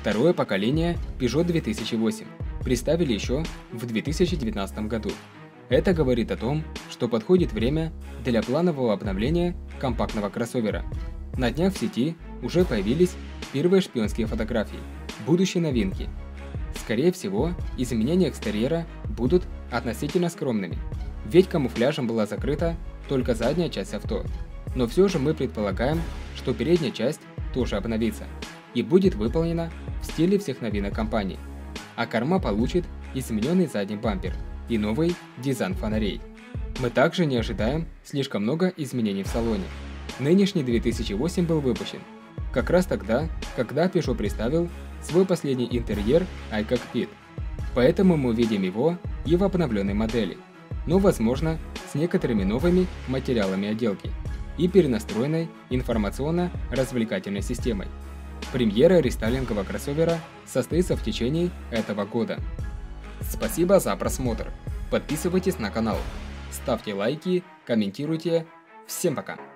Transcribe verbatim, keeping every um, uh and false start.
Второе поколение Peugeot две тысячи восемь представили еще в две тысячи девятнадцатом году. Это говорит о том, что подходит время для планового обновления компактного кроссовера. На днях в сети уже появились первые шпионские фотографии будущей новинки. Скорее всего, изменения экстерьера будут относительно скромными, ведь камуфляжем была закрыта только задняя часть авто. Но все же мы предполагаем, что передняя часть тоже обновится и будет выполнена в стиле всех новинок компании, а корма получит измененный задний бампер и новый дизайн фонарей. Мы также не ожидаем слишком много изменений в салоне. Нынешний две тысячи восемь был выпущен как раз тогда, когда Peugeot представил свой последний интерьер iCockpit, поэтому мы увидим его и в обновленной модели, но возможно с некоторыми новыми материалами отделки и перенастроенной информационно-развлекательной системой. Премьера рестайлингового кроссовера состоится в течение этого года. Спасибо за просмотр. Подписывайтесь на канал, ставьте лайки, комментируйте. Всем пока!